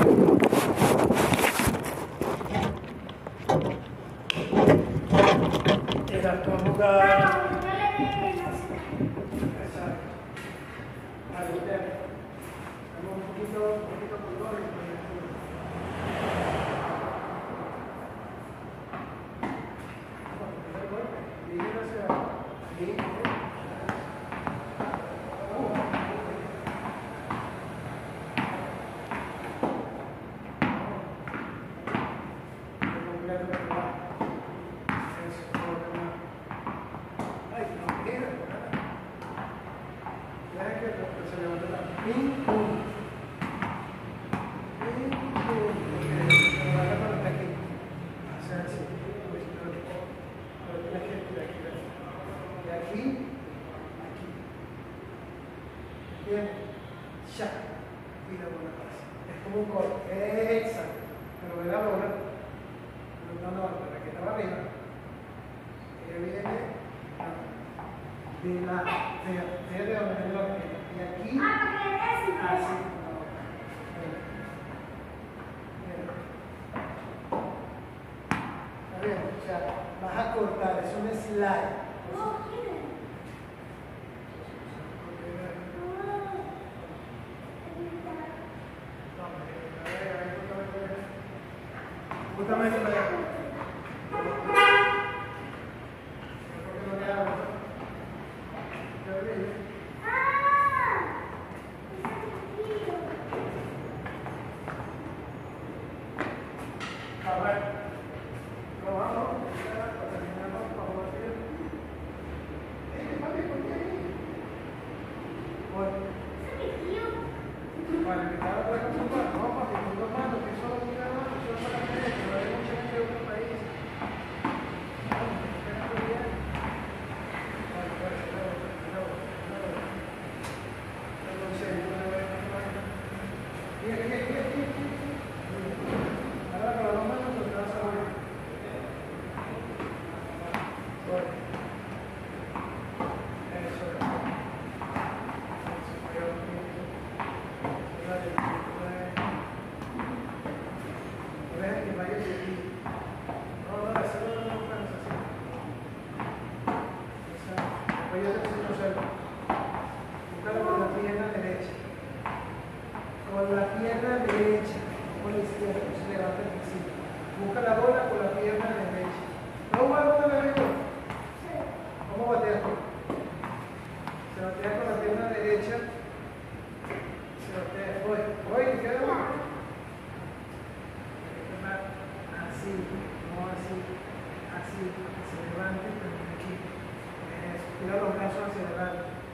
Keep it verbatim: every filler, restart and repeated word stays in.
Era tu lugar. Un poquito, un poquito color. Bien, ya, y la bola pasa. Es como un corte, exacto. Pero ve la bola, no, no, no, la que estaba arriba, ella viene de la, de, de, de donde viene la orquesta. Y aquí, así, está bien, o sea, vas a cortar, es un slide. Justamente para allá. Vale, que estaba por acá, no, papi, con dos manos, que solo una mano, solo para la derecha, no hay mucha gente de otro país. Vamos, que te quedas muy bien. Vale, vale, claro, claro, claro. Entonces, yo me voy a poner. Bien, bien, bien, bien, bien. Ahora con las dos manos, pues te vas a ver. Bueno. Eso es. Con la pierna derecha, con la pierna derecha, con la izquierda, no se levanta el principio. Busca la bola con la pierna derecha. ¿No va a bola de arriba? ¿Cómo bateas tú? Se batea con la pierna derecha, se batea, voy, voy, queda bueno. Así, no así, así, que se levante, pero aquí. Tira los brazos hacia adelante.